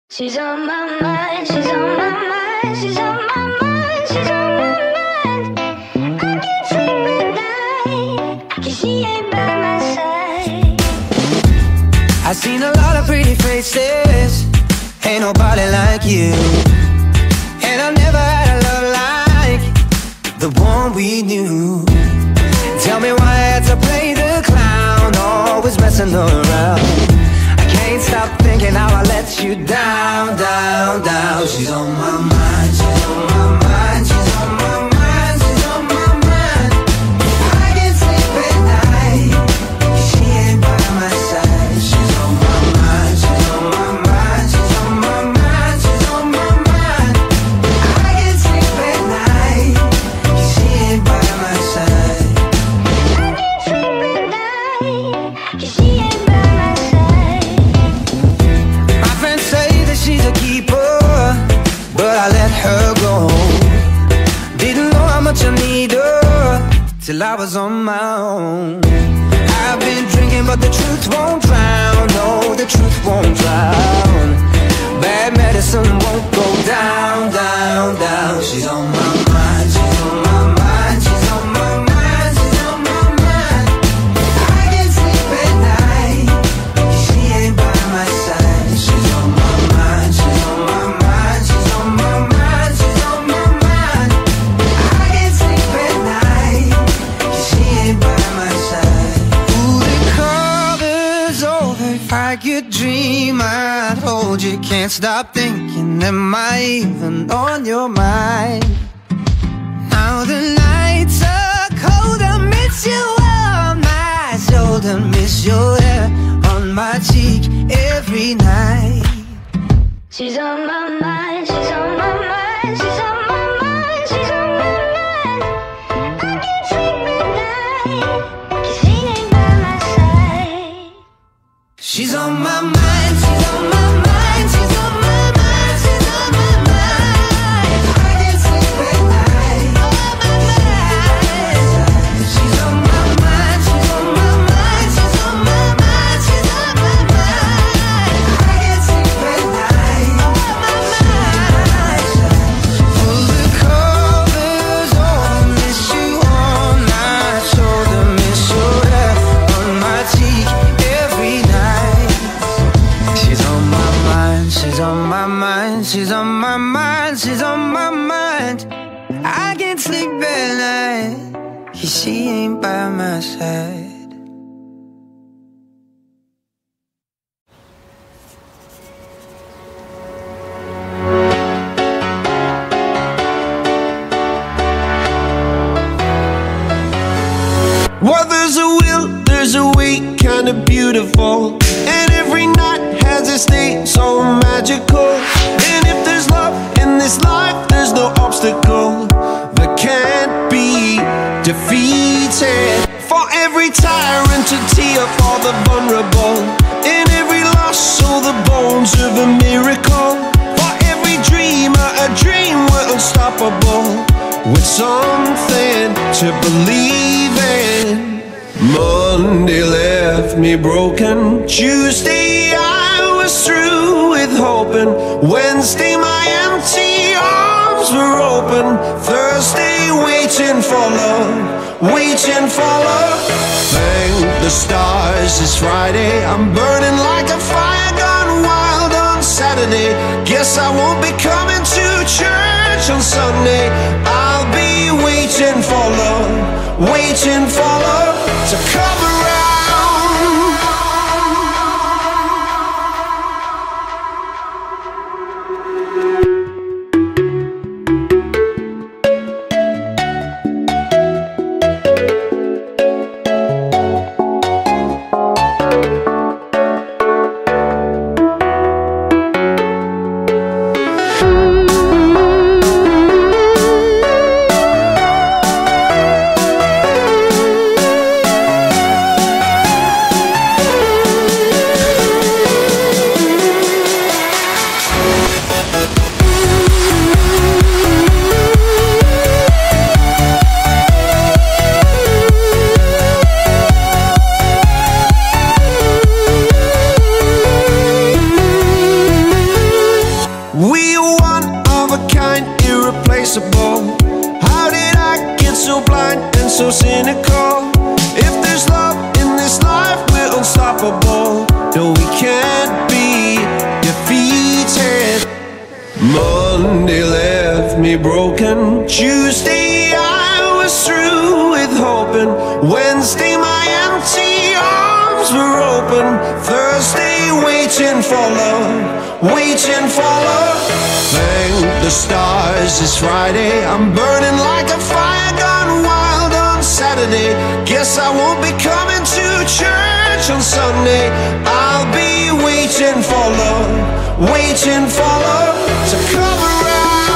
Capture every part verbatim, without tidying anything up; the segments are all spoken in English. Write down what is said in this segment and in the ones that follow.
She's on my mind, she's on my mind, she's on my mind, she's on my mind. I can't sleep at night, 'cause she ain't by my side. I've seen a lot of pretty faces, ain't nobody like you. And I've never had a love like the one we knew. Tell me why I had to play the clown, always messing around. Can't stop thinking how I let you down, down, down. She's on my mind, she's on my mind, she's on my mind, she's on my mind. I can't sleep at night, 'cause she ain't by my side. She's on my mind, she's on my mind, she's on my mind, she's on my mind. I can't sleep at night, 'cause she ain't by my side. I can't sleep at night, 'cause she ain't by my side. She's a keeper, but I let her go. Didn't know how much I need her till I was on my own. I've been drinking, but the truth won't drown. No, the truth won't drown. Bad medicine won't go down, down, down. She's on my mind, she's on my mind, she's on my mind, she's on my mind. I can't sleep at night, 'cause she ain't by my side. She's on my mind, she's on my mind, she's on my mind, she's on my mind. I can't sleep at night, 'cause she ain't by my side. Ooh, the cover's over. If I could dream, I'd hold you. Can't stop thinking, am I even on your mind? Now the nights are cold, I miss you on my shoulder, miss your hair on my cheek every night. She's on my mind, she's on my mind, she's on my mind, she's on my mind. I can't sleep at night, 'cause she ain't by my side. She's on my mind, she's on my mind, she's on my mind, she's on my mind. I can't sleep at night, on my mind. She's on my mind, she's on my mind, she's on my mind, she's on my mind. I can't sleep at night, on my mind. Pull the covers over, miss you on my shoulder, miss your hair on my cheek every night. She's on my mind, she's on my mind, she's on my mind, she's on my mind. I can't sleep at night, 'cause she ain't by my side. Well, there's a will, there's a way, kinda beautiful. And every night has a state so magical. And if there's love in this life, there's no obstacle that can't be defeated. For every tyrant to tear for the vulnerable. In every loss, all the bones of a miracle. For every dreamer, a dream we're unstoppable. With something to believe in. Monday left me broken. Tuesday I was through with hoping. Wednesday my empty arms were open. Thursday waiting for love, waiting for love. Thank the stars it's Friday. I'm burning like a fire gone wild on Saturday. Guess I won't be coming to church on Sunday. I'll be waiting for love, waiting for love to come around. We are one of a kind, irreplaceable. How did I get so blind and so cynical? If there's love in this life, we're unstoppable. No, we can't be defeated. Monday left me broken. Tuesday I was through with hoping. Wednesday my empty arms were open. Thursday waiting for love, waiting for love. Thank the stars it's Friday. I'm burning like a fire gone wild on Saturday. Guess I won't be coming to church on Sunday. I'll be waiting for love, waiting for love to come around.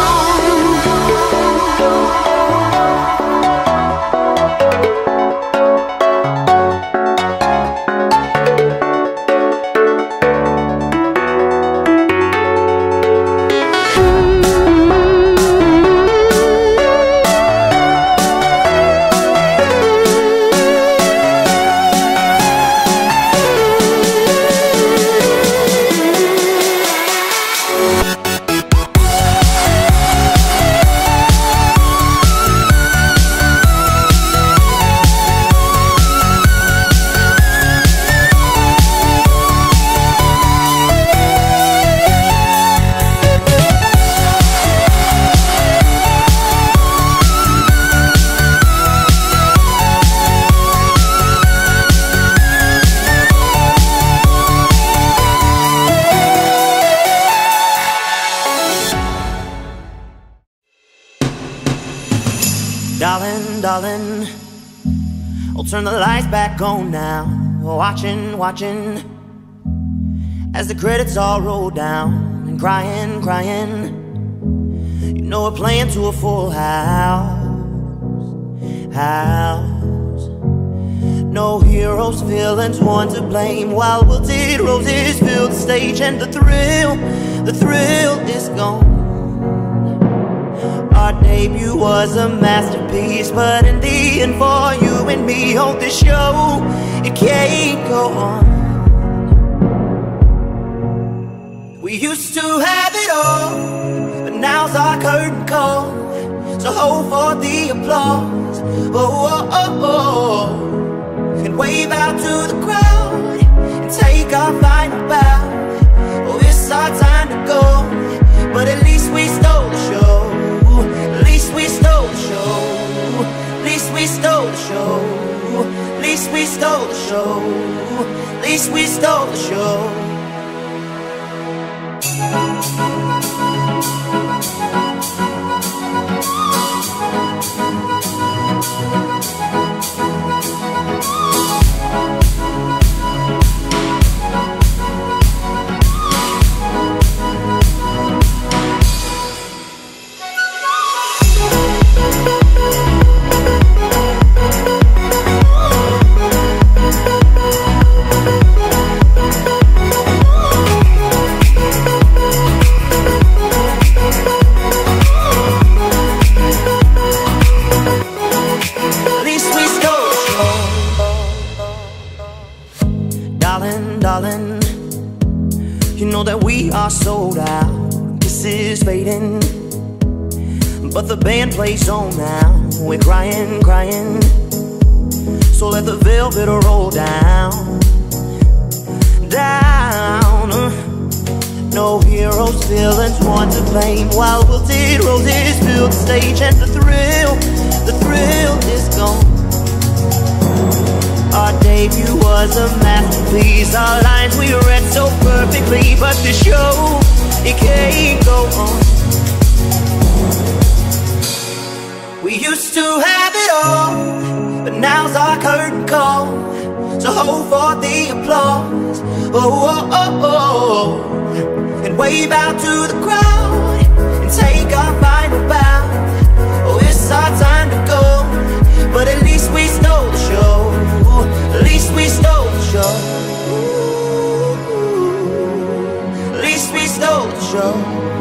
Darling, darling, I'll turn the lights back on now. Watching, watching, as the credits all roll down. And crying, crying, you know we're playing to a full house, house. No heroes, villains, one to blame, while wilted roses fill the stage. And the thrill, the thrill is gone. Our debut was a masterpiece, but in the end for you and me on this show, it can't go on. We used to have it all, but now's our curtain call. So hold for the applause, oh, oh, oh, oh. And wave out to the crowd, and take our final bow. Oh, it's our time to go, but at least we stole the show. At least we stole the show. At least we stole the show. At least we stole the show. At least we stole the show. Darling, you know that we are sold out. This is fading, but the band plays on now. We're crying, crying, so let the velvet roll down, down. No heroes, villains, one to blame, while wilted roses fill the stage. And the thrill, the thrill is gone. Our debut was a masterpiece. Our lines we read so perfectly, but the show, it can't go on. We used to have it all, but now's our curtain call. So hold for the applause, oh, oh, oh, oh. And wave out to the crowd, and take our final bow. Oh, it's our time to go, but at least we stole the show. At least we stole the show. At least we stole the show.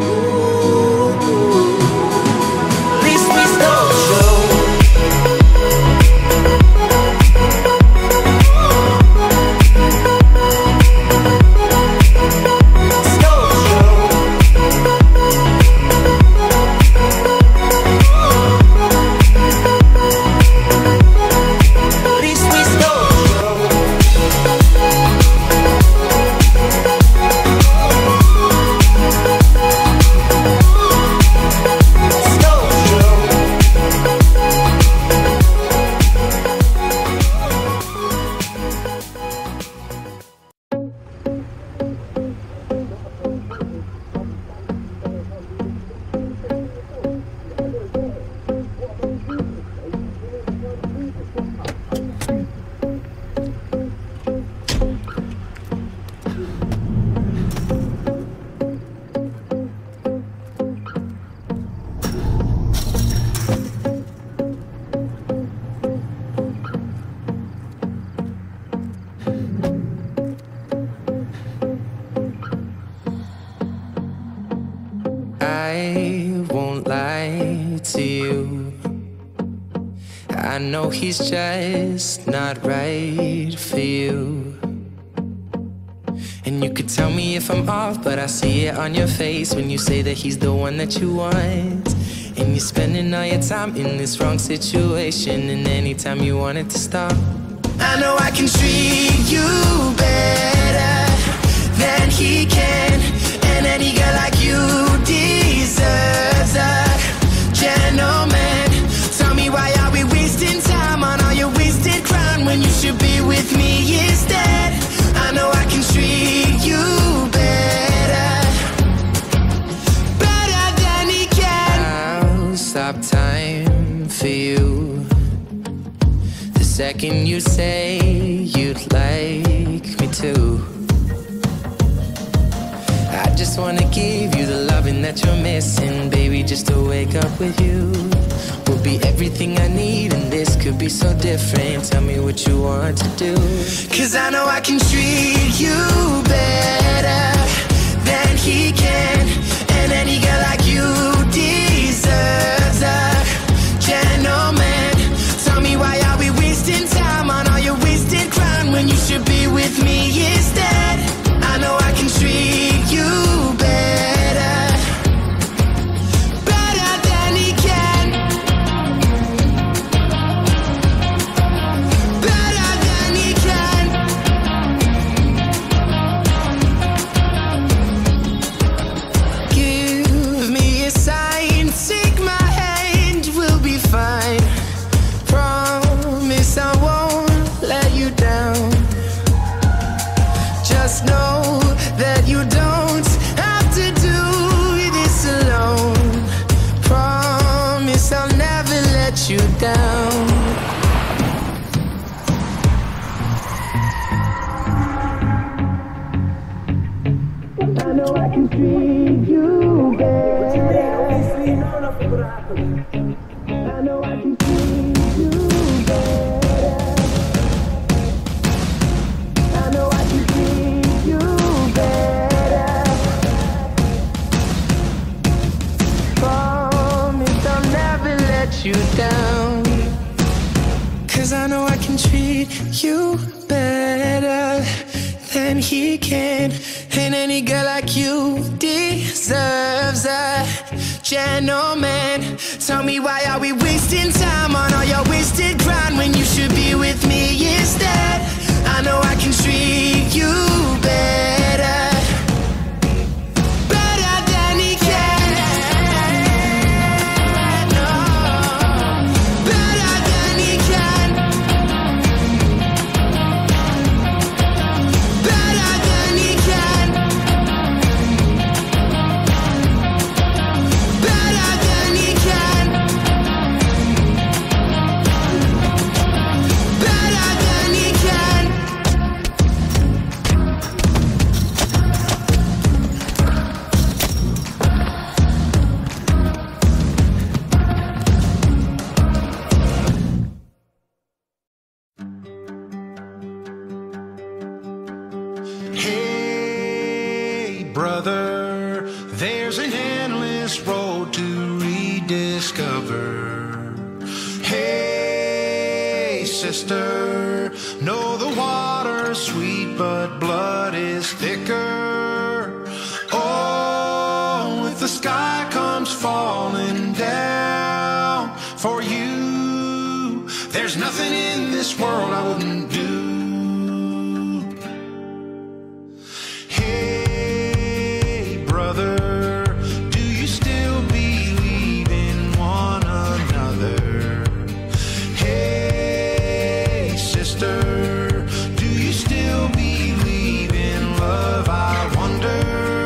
At least we stole the show. Stole the show. I won't lie to you. I know he's just not right for you. And you could tell me if I'm off, but I see it on your face when you say that he's the one that you want. And you're spending all your time in this wrong situation, and anytime you want it to stop, I know I can treat you better than he can. And any girl like you deserves a gentleman. Tell me, why are we wasting time on all your wasted crown when you should be with me instead? I know I can treat you better, better than he can. I'll stop time for you the second you say you'd like me to. I just wanna give you the loving that you're missing, baby. Just to wake up with you will be everything I need, and this could be so different. Tell me what you want to do, 'cause I know I can treat you better than he can. And any girl like you deserves a gentleman. Tell me, why are we wasting time on all your wasted crown when you should be with me instead? I know I can treat you better, better than he can, better than he can. Give me a sign, take my hand, we'll be fine. Promise I won't let you down. Just know that you don't have to do this alone. Promise I'll never let you down. I know I can treat you better. I know I can treat you better. I know I can treat you better. Promise I'll never let you down. 'Cause I know I can treat you better than he can. And any girl like you deserves a gentleman. Tell me, why are we wasting time on all your wasted grind when you should be with me instead? I know I can treat you better, better than he can. No, better than he can, better than he can, better than he can, better than he can. Hey, brother, there's an endless road to rediscover. Hey, sister, know the water's sweet, but blood is thicker. Oh, if the sky comes falling down for you, there's nothing in this world I wouldn't do. Hey, brother, do you still believe in one another? Hey, sister, do you still believe in love? I wonder.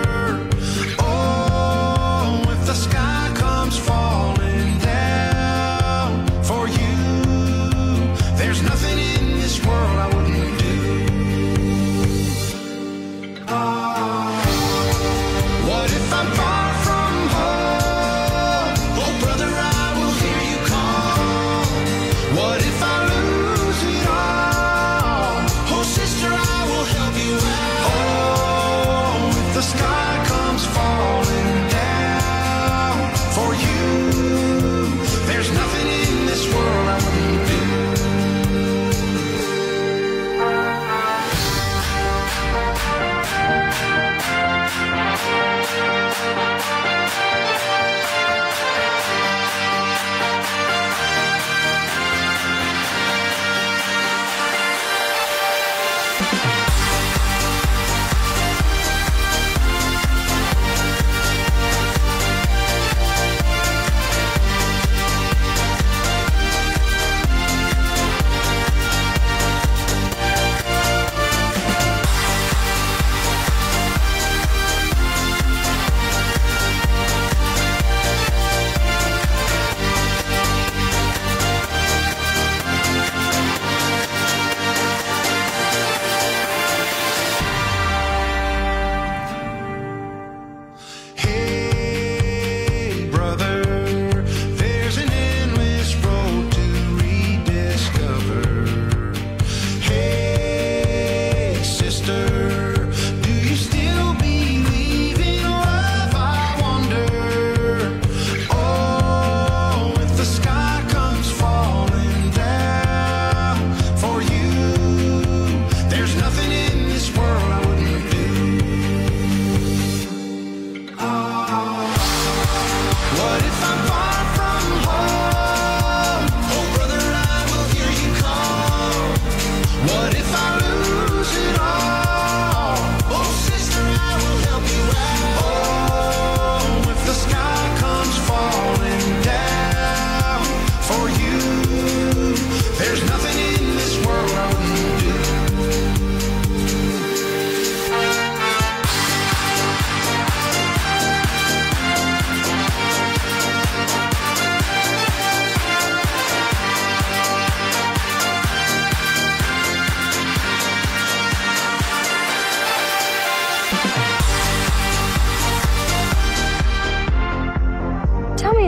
Oh, if the sky comes falling down for you, there's nothing in this world I wouldn't do. Oh, what if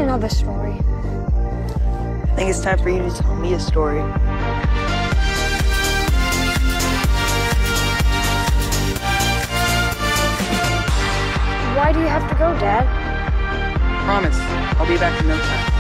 another story. I think it's time for you to tell me a story. Why do you have to go, Dad? Promise, I'll be back in no time.